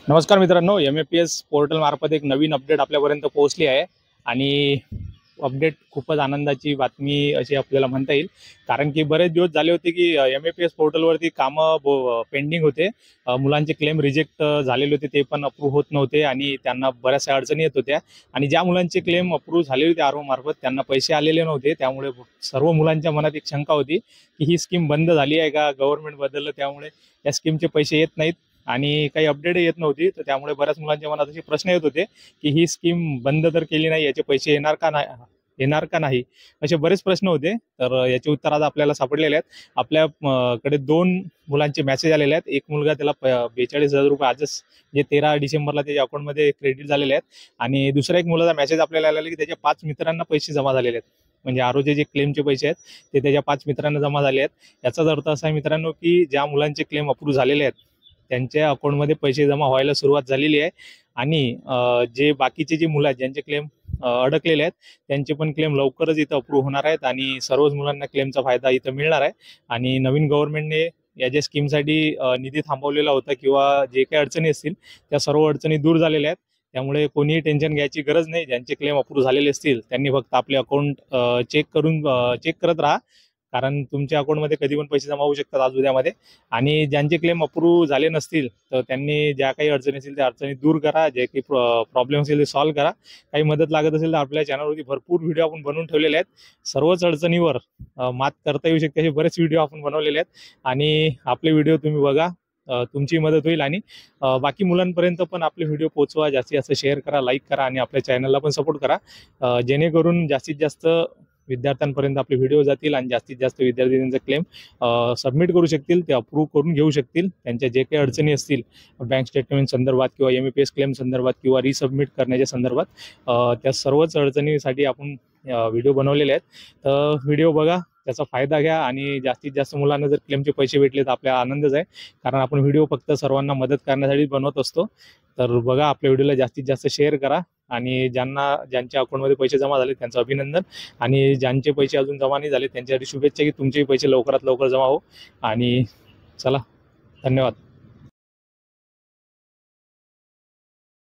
नमस्कार मित्रांनो, MAPS portal मार्फत एक नवीन अपडेट आपल्यापर्यंत पोहोचली आहे आणि अपडेट खूपच आनंदाची बातमी अशी आपल्याला म्हणता येईल. कारण की बरेच दिवस झाले होते की MAPS पोर्टलवरती कामं पेंडिंग होते. मुलांचे क्लेम रिजेक्ट झालेले होते, ते पण अप्रूव्ह होत नव्हते आणि त्यांना बऱ्याचशा अडचणी येत होत्या. आणि ज्या मुलांचे क्लेम अप्रूव्ह झाले होते आरओ मार्फत, त्यांना पैसे आलेले नव्हते. त्यामुळे सर्व मुलांच्या मनात एक शंका होती की ही स्कीम बंद झाली आहे का, गव्हर्नमेंट बदललं त्यामुळे या स्कीमचे पैसे येत नाहीत आणि काही अपडेट येत नव्हती. तर त्यामुळे बऱ्याच मुलांच्या मनात असे प्रश्न येत होते की ही स्कीम बंद तर केली नाही, याचे पैसे येणार का नाही असे बरेच प्रश्न होते. तर याचे उत्तर आज आपल्याला सापडलेले आहेत. आपल्याकडे दोन मुलांचे मेसेज आलेले आहेत. एक मुलगा, त्याला 42,000 रुपये आजच म्हणजे 13 डिसेंबरला त्याच्या अकाउंटमध्ये क्रेडिट झालेले आहेत. आणि दुसरा एक मुलाचा मेसेज आपल्याला आलेला की त्याच्या 5 मित्रांना पैसे जमा झालेले आहेत. म्हणजे आरोचे जे क्लेमचे पैसे आहेत ते त्याच्या 5 मित्रांना जमा झाले आहेत. याचाच अर्थ असा आहे मित्रांनो की ज्या मुलांचे क्लेम अप्रूव्ह झालेले आहेत त्यांच्या अकाउंटमध्ये पैसे जमा व्हायला सुरुवात झालेली आहे. आणि जे बाकीचे जे मुलं आहेत ज्यांचे क्लेम अडकलेले आहेत त्यांचे पण क्लेम लवकरच इथं अप्रूव्ह होणार आहेत आणि सर्वच मुलांना क्लेमचा फायदा इथं मिळणार आहे. आणि नवीन गव्हर्नमेंटने या ज्या स्कीमसाठी निधी थांबवलेला होता किंवा जे काही अडचणी असतील त्या सर्व अडचणी दूर झालेल्या आहेत. त्यामुळे कोणीही टेन्शन घ्यायची गरज नाही. ज्यांचे क्लेम अप्रूव्ह झालेले असतील त्यांनी फक्त आपले अकाउंट चेक करत राहा. कारण तुमच्या अकाउंटमध्ये कधी पण पैसे जमा होऊ शकतात आज उद्यामध्ये. आणि ज्यांचे क्लेम अप्रूव्ह झाले नसतील तर त्यांनी ज्या काही अडचणी असतील त्या अडचणी दूर करा, जे काही प्रॉब्लेम असेल ते सॉल्व्ह करा. काही मदत लागत असेल तर आपल्या चॅनलवरती भरपूर व्हिडिओ आपण बनवून ठेवलेले आहेत. सर्वच अडचणीवर मात करता येऊ शकते असे बरेच व्हिडिओ आपण बनवलेले आहेत. आणि आपले व्हिडिओ तुम्ही बघा, तुमची मदत होईल. आणि बाकी मुलांपर्यंत पण आपले व्हिडिओ पोहोचवा, जास्तीत जास्त शेअर करा, लाईक करा आणि आपल्या चॅनलला पण सपोर्ट करा, जेणेकरून जास्तीत जास्त विद्यार्थ्यांपर्यंत आपले व्हिडिओ जातील आणि जास्तीत जास्त विद्यार्थी त्यांचा क्लेम सबमिट करू शकतील, ते अप्रूव्ह करून घेऊ शकतील. त्यांच्या जे काही अडचणी असतील बँक स्टेटमेंट संदर्भात किंवा MAPS क्लेम संदर्भात किंवा रिसबमिट करण्याच्या संदर्भात, त्या सर्वच अडचणीसाठी आपण व्हिडिओ बनवलेले आहेत. तर व्हिडिओ बघा, त्याचा फायदा घ्या आणि जास्तीत जास्त मुलांना जर क्लेमचे पैसे भेटले तर आपल्याला आनंदच आहे. कारण आपण व्हिडिओ फक्त सर्वांना मदत करण्यासाठी बनवत असतो. तर बघा, आपल्या व्हिडिओला जास्तीत जास्त शेअर करा. आणि ज्यांच्या अकाउंटमध्ये पैसे जमा झाले त्यांचं अभिनंदन. आणि ज्यांचे पैसे अजून जमा नाही झाले त्यांच्यासाठी शुभेच्छा की तुमचेही पैसे लवकरात लवकर जमा हो. आणि चला, धन्यवाद.